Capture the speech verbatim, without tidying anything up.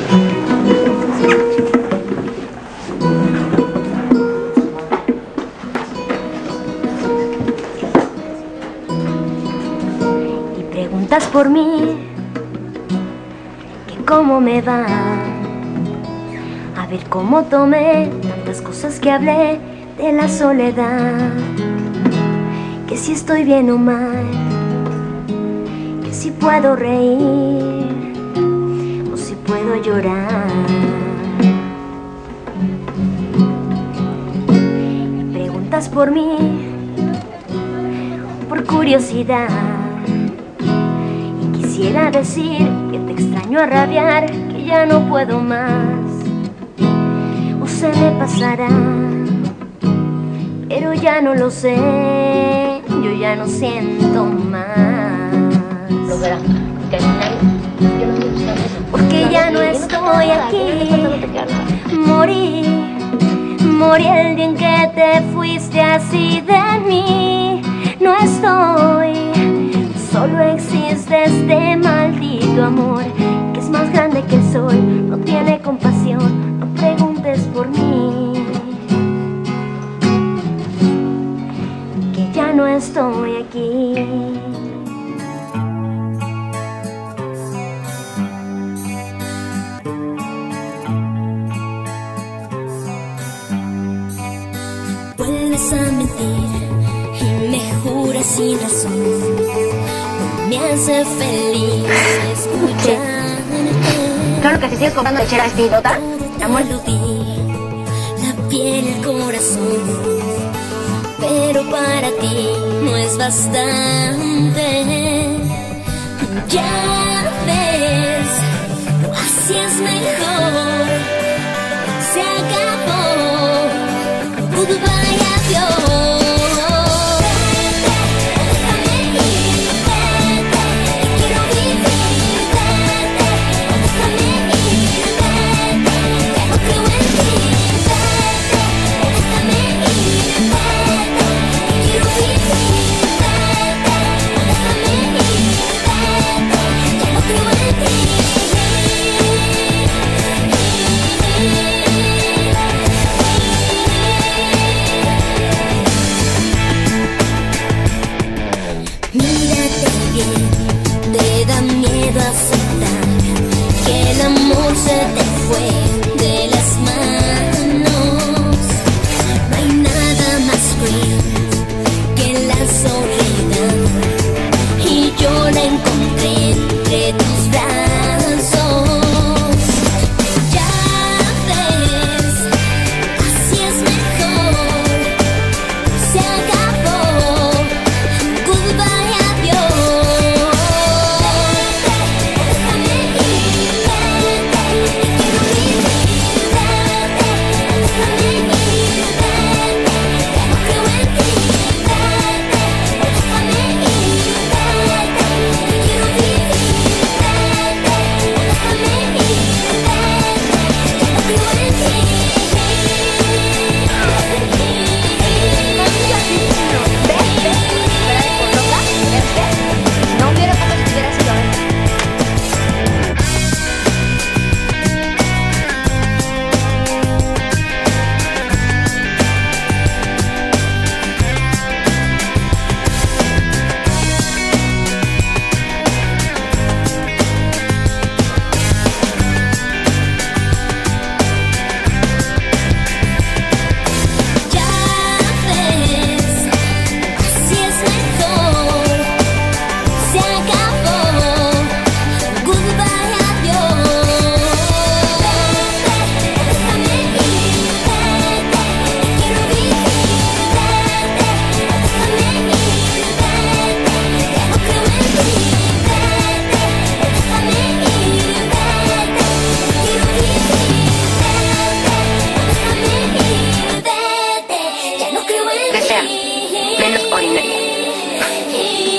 Y preguntas por mí, que cómo me va. A ver cómo tomé tantas cosas que hablé de la soledad. Que si estoy bien o mal, que si puedo reír o si puedo llorar. Y preguntas por mí, por curiosidad. Y quisiera decir que te extraño a rabiar, que ya no puedo más. O se me pasará, pero ya no lo sé, yo ya no siento más. Lo verás, que al final yo no estoy buscando eso. Porque ya no estoy aquí. Morí, morí el día en que te fuiste así de mí. No estoy, solo existe este maldito amor que es más grande que el sol, no tiene compasión, no preguntes por mí. Que ya no estoy aquí. Vuelves a mentir y me juras sin razón, no me hace feliz escuchar. Claro que si sigues comprando lechera a este idiota, amor. Lo di, la piel, el corazón, pero para ti no es bastante. Ya ves, así es mejor, se acabó. Goodbye, adiós. Te da miedo aceptar que el amor se te fue de las manos. No hay nada más cruel que la soledad, y yo la encontré entre tus brazos. Ya ves, así es mejor, se acabó. Goodbye, adiós. Que sea menos ordinaria.